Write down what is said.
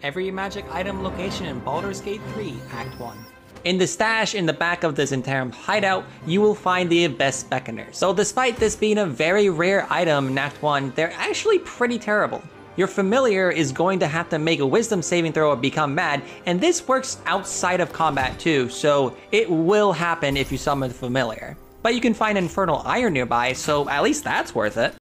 every magic item location in Baldur's Gate 3 Act 1. In the stash in the back of the Zentarum hideout, you will find the best Beckoners. So despite this being a very rare item in Act 1, they're actually pretty terrible. Your familiar is going to have to make a wisdom saving throw or become mad, and this works outside of combat too, so it will happen if you summon the familiar. But you can find Infernal Iron nearby, so at least that's worth it.